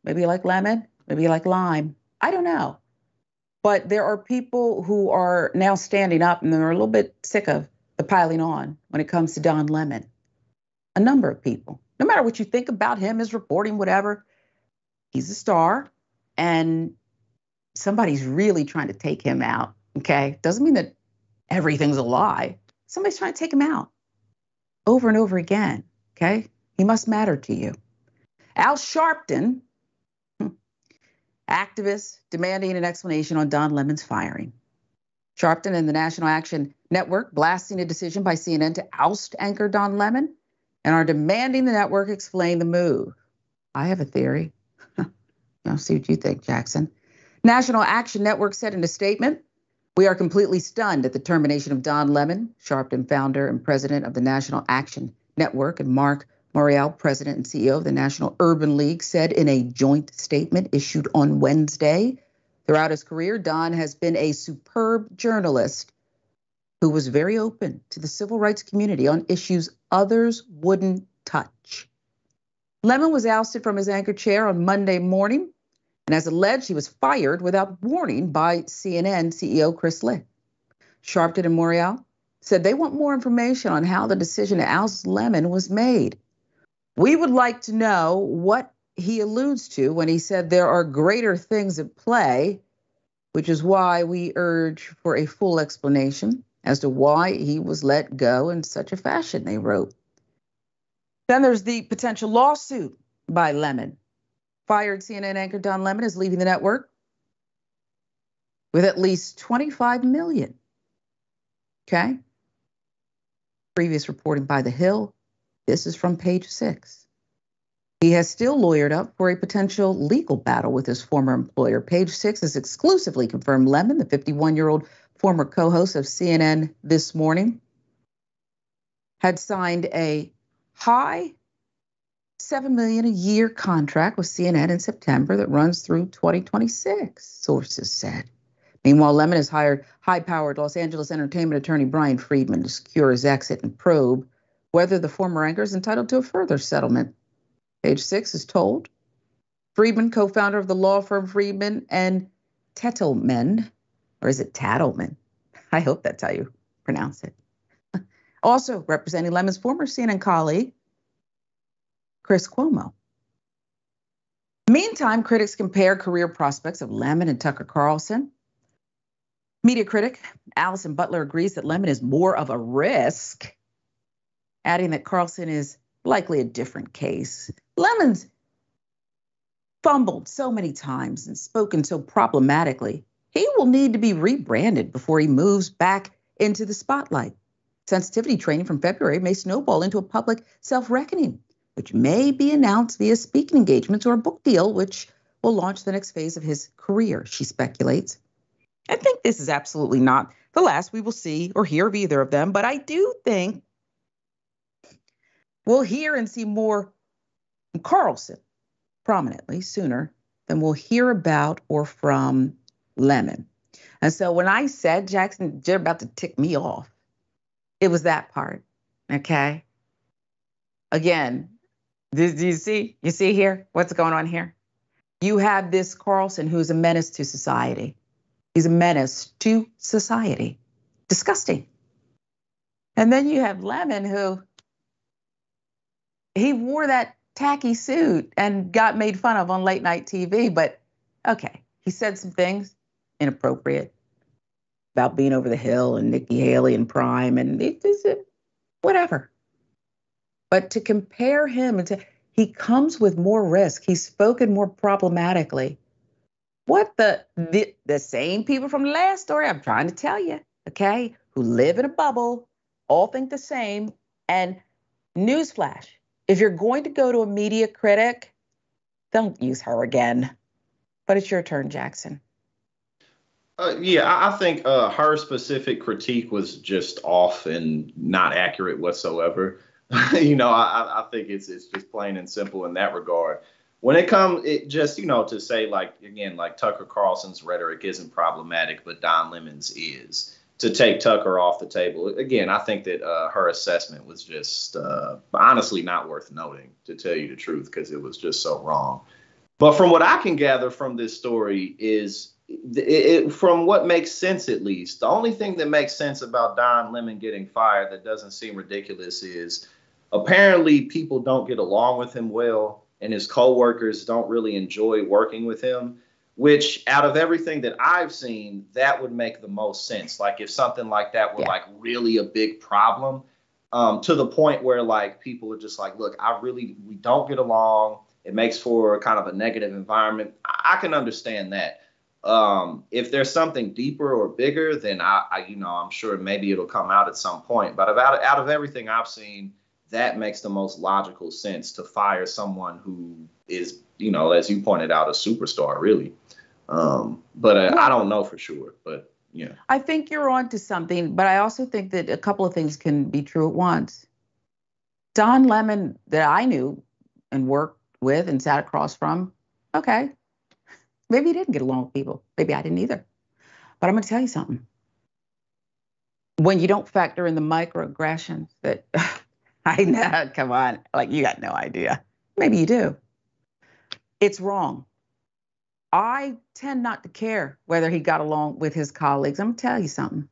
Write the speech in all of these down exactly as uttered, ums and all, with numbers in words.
Maybe you like lemon. Maybe you like lime. I don't know. But there are people who are now standing up and they're a little bit sick of the piling on when it comes to Don Lemon. A number of people. No matter what you think about him, his reporting, whatever, he's a star. And somebody's really trying to take him out. Okay. Doesn't mean that everything's a lie. Somebody's trying to take him out over and over again. Okay. He must matter to you. Al Sharpton, activist demanding an explanation on Don Lemon's firing. Sharpton and the National Action Network blasting a decision by C N N to oust anchor Don Lemon and are demanding the network explain the move. I have a theory. I'll see what you think, Jackson. National Action Network said in a statement, "We are completely stunned at the termination of Don Lemon," Sharpton, founder and president of the National Action Network, and Marc Morial, president and C E O of the National Urban League, said in a joint statement issued on Wednesday. Throughout his career, Don has been a superb journalist who was very open to the civil rights community on issues others wouldn't touch. Lemon was ousted from his anchor chair on Monday morning, and as alleged, he was fired without warning by C N N C E O Chris Licht. Sharpton and Morial said they want more information on how the decision to oust Lemon was made. "We would like to know what he alludes to when he said there are greater things at play, which is why we urge for a full explanation as to why he was let go in such a fashion," they wrote. Then there's the potential lawsuit by Lemon. Fired C N N anchor Don Lemon is leaving the network with at least twenty-five million dollars. Okay. Previous reporting by The Hill. This is from page six. He has still lawyered up for a potential legal battle with his former employer. Page six has exclusively confirmed Lemon, the fifty-one-year-old former co-host of C N N This Morning, had signed a high seven million dollars a year contract with C N N in September that runs through twenty twenty-six, sources said. Meanwhile, Lemon has hired high-powered Los Angeles entertainment attorney Brian Friedman to secure his exit and probe whether the former anchor is entitled to a further settlement. Page six is told. Friedman, co-founder of the law firm Friedman and Tettleman, or is it Tattleman? I hope that's how you pronounce it. Also representing Lemon's former C N N colleague, Chris Cuomo. Meantime, critics compare career prospects of Lemon and Tucker Carlson. Media critic Allison Butler agrees that Lemon is more of a risk, adding that Carlson is likely a different case. Lemon's fumbled so many times and spoken so problematically. He will need to be rebranded before he moves back into the spotlight. Sensitivity training from February may snowball into a public self-reckoning, which may be announced via speaking engagements or a book deal, which will launch the next phase of his career, she speculates. I think this is absolutely not the last we will see or hear of either of them, but I do think we'll hear and see more from Carlson prominently sooner than we'll hear about or from Lemon. And so when I said, Jackson, you're about to tick me off, it was that part, okay? Again, do, do you see? You see here? What's going on here? You have this Carlson who's a menace to society. He's a menace to society. Disgusting. And then you have Lemon who, he wore that tacky suit and got made fun of on late night T V, but okay, he said some things inappropriate about being over the hill and Nikki Haley and Prime and it, it, whatever. But to compare him and to, he comes with more risk. He's spoken more problematically. What the, the, the same people from the last story, I'm trying to tell you, okay, who live in a bubble, all think the same. And newsflash, if you're going to go to a media critic, don't use her again. But it's your turn, Jackson. Uh, yeah, I, I think uh, her specific critique was just off and not accurate whatsoever. you know, I, I think it's it's just plain and simple in that regard. When it comes, it just, you know, to say, like, again, like Tucker Carlson's rhetoric isn't problematic, but Don Lemon's is. To take Tucker off the table, again, I think that uh, her assessment was just uh, honestly not worth noting, to tell you the truth, because it was just so wrong. But from what I can gather from this story is it, it, from what makes sense, at least, the only thing that makes sense about Don Lemon getting fired that doesn't seem ridiculous is apparently people don't get along with him well, and his coworkers don't really enjoy working with him. Which, out of everything that I've seen, that would make the most sense. Like if something like that were Yeah. like really a big problem, um, to the point where like people are just like, look, I really we don't get along. It makes for kind of a negative environment. I, I can understand that. Um, if there's something deeper or bigger, then I, I, you know, I'm sure maybe it'll come out at some point. But about out of everything I've seen, that makes the most logical sense to fire someone who is, you know, as you pointed out, a superstar, really. Um, but uh, I Well, don't know for sure. But yeah, I think you're onto something, but I also think that a couple of things can be true at once. Don Lemon, that I knew and worked with and sat across from, okay, maybe he didn't get along with people. Maybe I didn't either. But I'm going to tell you something. When you don't factor in the microaggressions that I know, come on, like you got no idea. Maybe you do. It's wrong. I tend not to care whether he got along with his colleagues. I'm going to tell you something.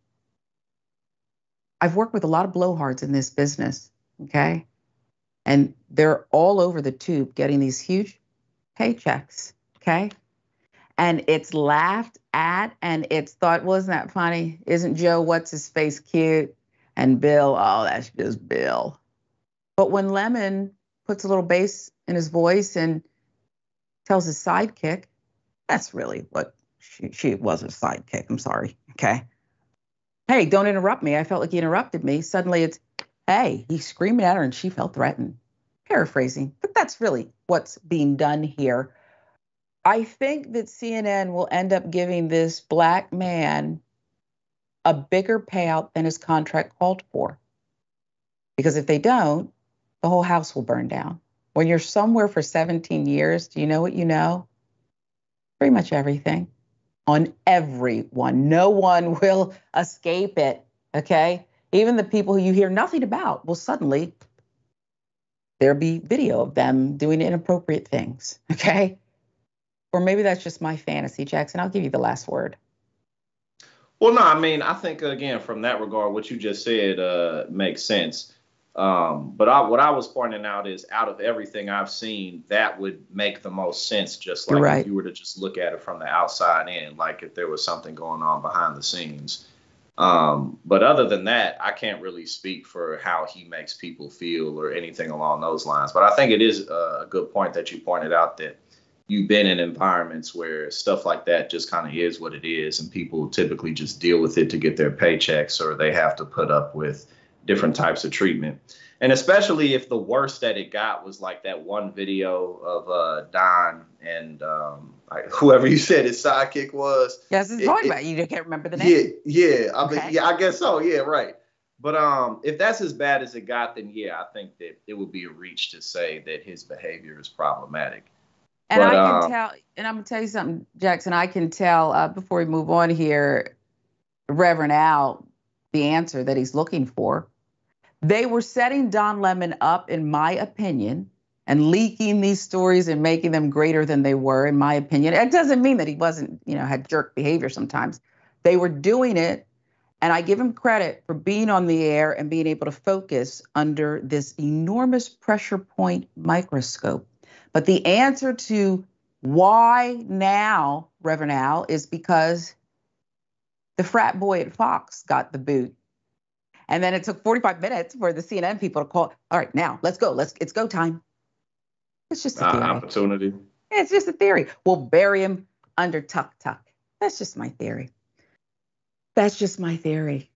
I've worked with a lot of blowhards in this business, okay? And they're all over the tube getting these huge paychecks, okay? And it's laughed at and it's thought, wasn't that funny? Isn't Joe, what's his face, cute? And Bill, oh, that's just Bill. But when Lemon puts a little bass in his voice and tells his sidekick, that's really what she, she was, a sidekick. I'm sorry, okay? Hey, don't interrupt me. I felt like he interrupted me. Suddenly it's, hey, he's screaming at her and she felt threatened. Paraphrasing, but that's really what's being done here. I think that C N N will end up giving this black man a bigger payout than his contract called for. Because if they don't, the whole house will burn down. When you're somewhere for seventeen years, do you know what you know? Pretty much everything on everyone. No one will escape it, okay? Even the people who you hear nothing about will suddenly, there'll be video of them doing inappropriate things, okay? Or maybe that's just my fantasy, Jackson. I'll give you the last word. well, no, I mean, I think again from that regard, what you just said uh, makes sense. Um, but I, what I was pointing out is, out of everything I've seen, that would make the most sense. Just You're like if right. you were to just look at it from the outside in, like if there was something going on behind the scenes. Um, but other than that, I can't really speak for how he makes people feel or anything along those lines. But I think it is a good point that you pointed out that you've been in environments where stuff like that just kind of is what it is, and people typically just deal with it to get their paychecks, or they have to put up with different types of treatment. And especially if the worst that it got was like that one video of uh, Don and um, like whoever you said his sidekick was. Yes, it's It, talking it, about you. You can't remember the yeah, name. yeah, I mean, Okay. yeah, I guess so. Yeah, right. But um, if that's as bad as it got, then yeah, I think that it would be a reach to say that his behavior is problematic. And But I can um, tell, and I'm gonna tell you something, Jackson. I can tell uh, before we move on here, Reverend Al, the answer that he's looking for. They were setting Don Lemon up, in my opinion, and leaking these stories and making them greater than they were, in my opinion. It doesn't mean that he wasn't, you know, had jerk behavior sometimes. They were doing it, and I give him credit for being on the air and being able to focus under this enormous pressure point microscope. But the answer to why now, Reverend Al, is because the frat boy at Fox got the boot. And then it took forty-five minutes for the C N N people to call. All right, now let's go. Let's it's go time. It's just a uh, theory. opportunity. It's just a theory. We'll bury him under tuck tuck. That's just my theory. That's just my theory.